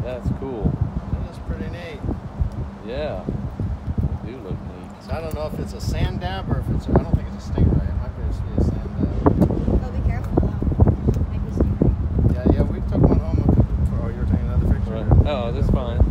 That's cool. That is pretty neat. Yeah. They do look neat. So I don't know if it's a sand dab or if it's, I don't think it's a stingray. It might be a sand dab. Oh, be careful though. Maybe stingray. Yeah, we took one home. Oh, you were taking another picture? Right. Oh, that's fine.